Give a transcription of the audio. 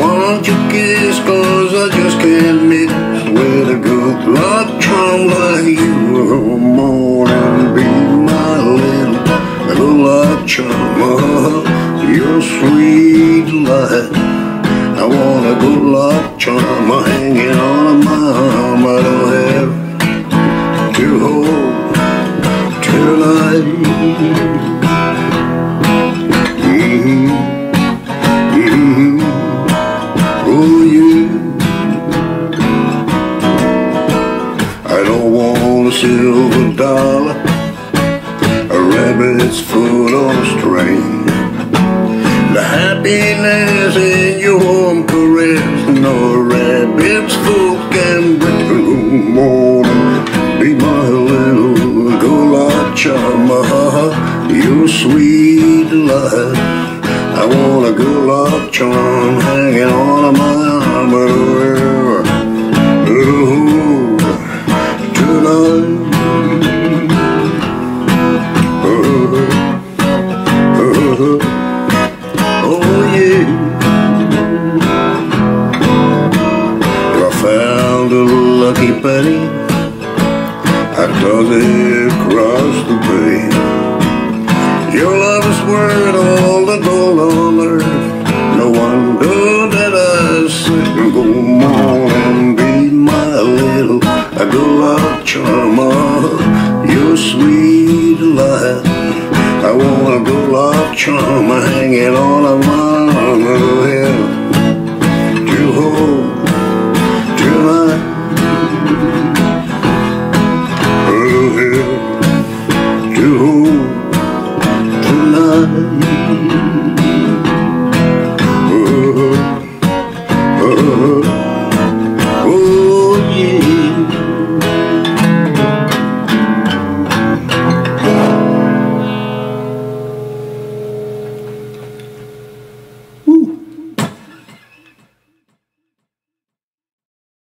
want your kiss, cause I just can't miss with a good luck charm like you. Come on and be my little good luck charm. You're sweet light. I want a good luck charm hanging on my arm. I don't have to hold tonight. Oh yeah. I don't want a silver dollar, a rabbit's foot on a string. The happiness in your warm caress, no rabbit's foot can bring. Come on, be my little good luck charm. You're sweet light. I want a good luck charm hanging on my arm. Tonight. Oh yeah. I found a lucky penny. I tossed it across the bay. Your love is worth all the gold on earth. No wonder that I say, come on and be my little good luck charm. You're sweet light. I want a good luck charm hanging on my arm. To hold tonight. To hold tonight.